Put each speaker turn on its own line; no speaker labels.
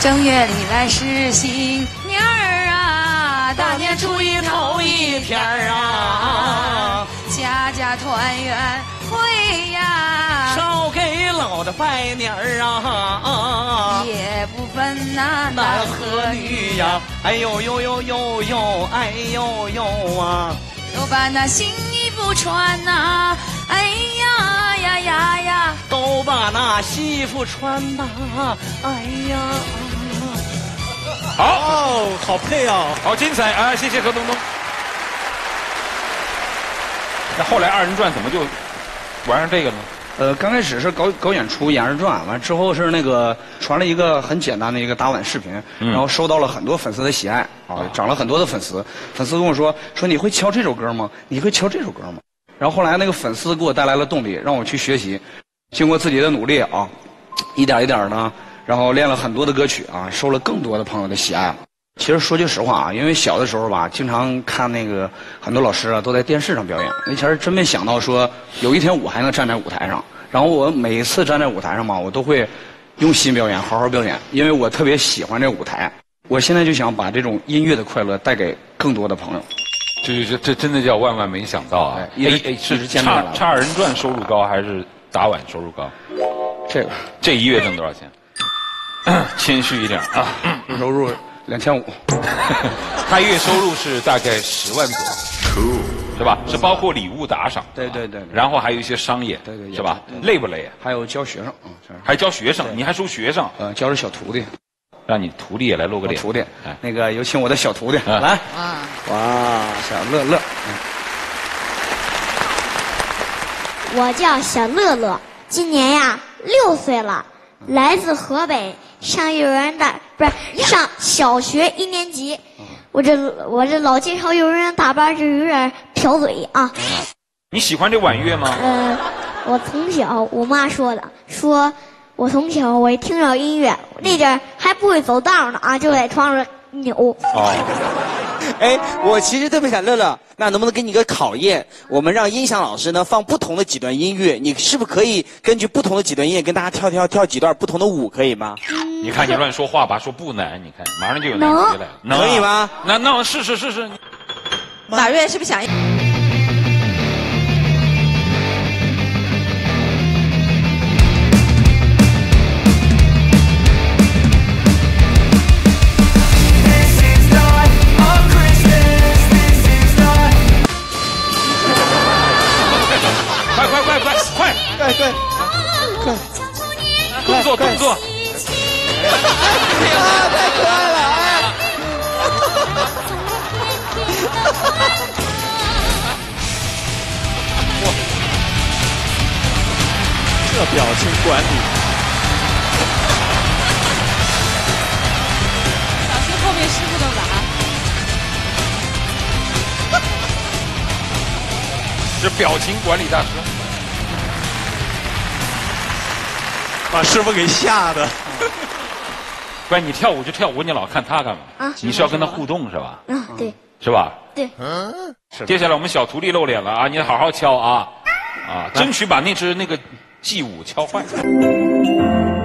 正月里来是新年儿啊，大年初一头一天儿啊，家家团圆会呀，
少给老的拜年儿啊，
也不分男和女
呀，哎呦呦呦呦呦，哎呦呦啊，
都把那新衣服穿呐，哎呀呀呀呀，
都把那西服穿呐，哎呀。
好，
哦，好配哦，
好精彩啊！谢谢何东东。那后来二人转怎么就玩上这个呢？
刚开始是搞演出演二人转，完之后是那个传了一个很简单的一个打碗视频，然后收到了很多粉丝的喜爱啊，涨了很多的粉丝。粉丝跟我说你会敲这首歌吗？你会敲这首歌吗？然后后来那个粉丝给我带来了动力，让我去学习。经过自己的努力啊，一点一点呢。然后练了很多的歌曲啊，受了更多的朋友的喜爱。其实说句实话啊，因为小的时候吧，经常看那个很多老师啊都在电视上表演，那前儿真没想到说有一天我还能站在舞台上。然后我每一次站在舞台上嘛，我都会用心表演，好好表演，因为我特别喜欢这个舞台。我现在就想把这种音乐的快乐带给更多的朋友。
这真的叫万万没想到啊！
是
唱二人转收入高还是打碗收入高？这一月挣多少钱？谦虚一点啊，
月收入2500，
他月收入是大概10万左右，是吧？是包括礼物打赏，
对，
然后还有一些商业，
对，
是吧？累不累？
还有教学生，
还教学生，你还收学生？
教着小徒弟，
让你徒弟也来露个脸。
徒弟，那个有请我的小徒弟来，哇，小乐乐，
我叫小乐乐，今年呀6岁了。来自河北，上幼儿园不是上小学1年级。我这老介绍幼儿园大班就有点挑嘴啊。
你喜欢这碗乐吗？
我从小我妈说的，说我从小我一听到音乐，那阵还不会走道呢啊，就在床上扭。
哎，我其实特别想乐乐，那能不能给你个考验？我们让音响老师呢放不同的几段音乐，你是不是可以根据不同的几段音乐跟大家跳几段不同的舞，可以吗？
你看你乱说话吧，说不难，你看马上就有难题来，
能可以吗？
那我试试。
马月是不是想？
快！动作！
太可爱了！这表情管理，
小心后面师傅的碗。
这表情管理大师。
把师傅给吓的。
不是你跳舞就跳舞，你老看他干嘛？啊，你是要跟他互动是吧？
对，
是吧？
对。
接下来我们小徒弟露脸了啊，你好好敲啊，争取把那个技舞敲坏。